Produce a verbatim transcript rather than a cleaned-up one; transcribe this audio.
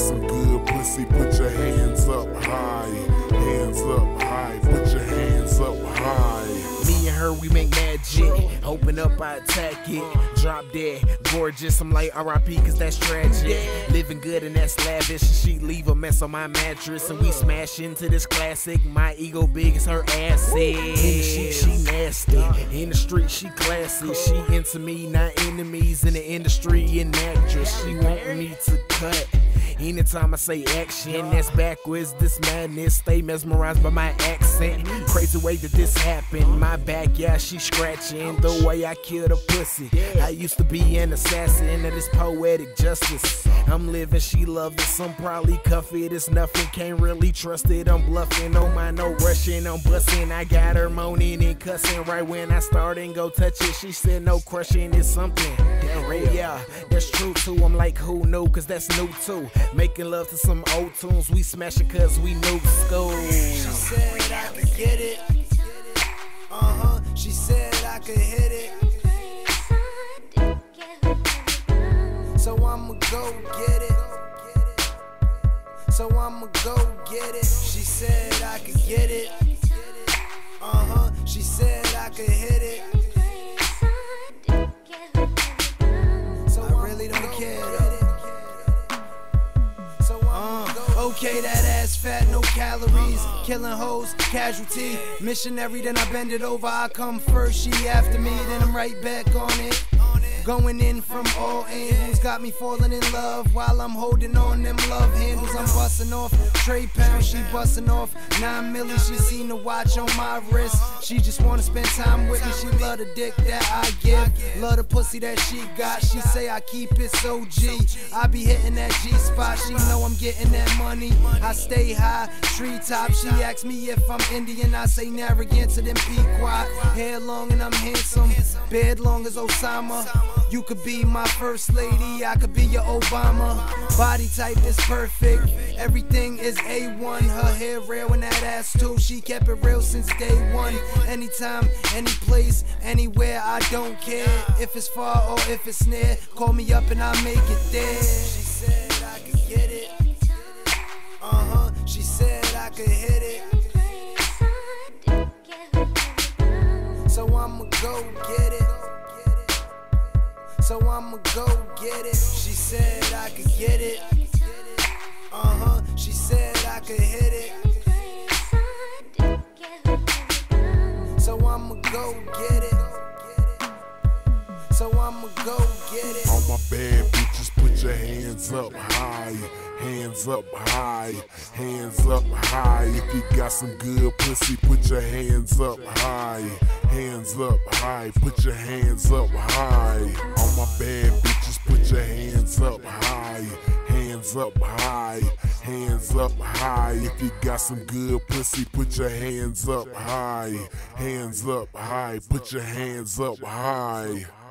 some good pussy, put your hands up high. Hands up high, put your hands up high. Me and her, we make magic. Open up, I attack it. Drop dead, gorgeous. I'm like R I P cause that's tragic. Living good and that's lavish. She leave a mess on my mattress and we smash into this classic. My ego big as her ass is. In the sheet, she nasty. In the street, she classy. She into me, not enemies. In the industry, an actress. She want me to cut. Anytime I say action, that's backwards, this madness. Stay mesmerized by my accent. Crazy way that this happened. My back, yeah, she scratching. The way I killed a pussy. I used to be an assassin of this poetic justice. I'm living, she love this. I'm probably cuff it. It's nothing, can't really trust it. I'm bluffing, no mind, no rushing. I'm busting. I got her moaning and cussing. Right when I start and go touch it, she said no crushing. It's something. Yeah, that's true too. I'm like, who knew? Cause that's new too. Making love to some old tunes, we smashing cause we new school. She said I could get it. Uh-huh. She said I could hit it. So I'ma go get it. So I'ma go get it. She said I could get it. Uh-huh. She said I could hit it. So I really don't care though. Okay, that ass fat, no calories. Killing hoes, casualty. Missionary, then I bend it over. I come first, she after me, then I'm right back on it. Going in from all angles, got me falling in love while I'm holding on them love handles. I'm busting off Trey Pound, she busting off nine milli. She seen the watch on my wrist. She just wanna spend time with me. She love the dick that I give, love the pussy that she got. She say I keep it so G. I be hitting that G spot. She know I'm getting that money. I stay high, tree top. She asks me if I'm Indian. I say Narragansett and Pequot. Hair long and I'm handsome, bed long as Osama. You could be my first lady, I could be your Obama. Body type is perfect, everything is A one. Her hair real and that ass too, she kept it real since day one. Anytime, any place, anywhere, I don't care. If it's far or if it's near, call me up and I'll make it there. She said I could get it. Uh-huh, she said I could hit it. So I'ma go get it. So I'ma go get it. She said I could get it. Uh-huh. She said I could hit it. So I'ma go get it. So I'ma go get it. All my bad bitches, put your hands up high. Hands up high, hands up high. If you got some good pussy, put your hands up high. Hands up high, put your hands up high. All my bad bitches, put your hands up high. Hands up high, hands up high. If you got some good pussy, put your hands up high. Hands up high, put your hands up high.